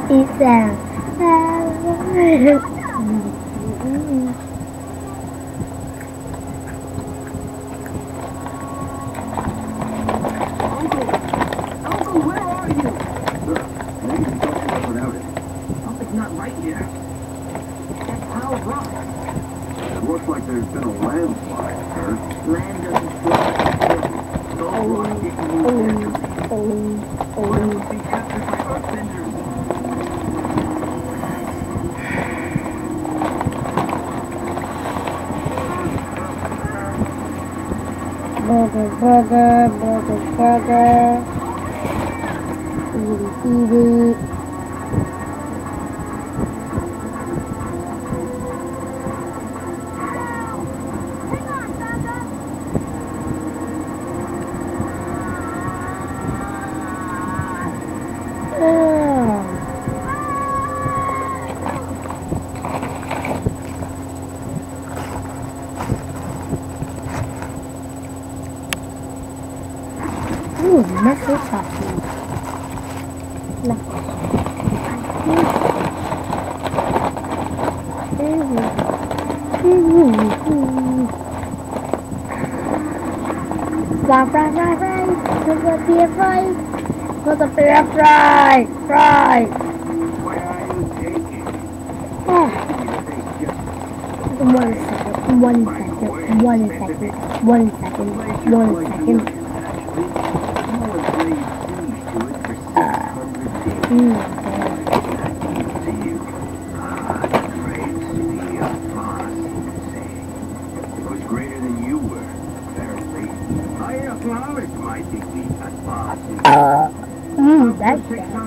It's a Uncle, where are you? Sir, maybe you don't live without it. Something's not right here. That pile of rocks. It looks like there's been a landslide, sir. Land doesn't slide. Those rocks didn't move naturally. Or it would be captured by earthbenders. burger. Eat it. Ooh, messy sausage. Fry, fry, fry, fry. Gonna be a fry. Gonna be a fry. Fry. Why are you taking? Oh, You think just one second. One second. One second. One second. One second. It was greater than you were, apparently. I acknowledge my defeat at Boston. That's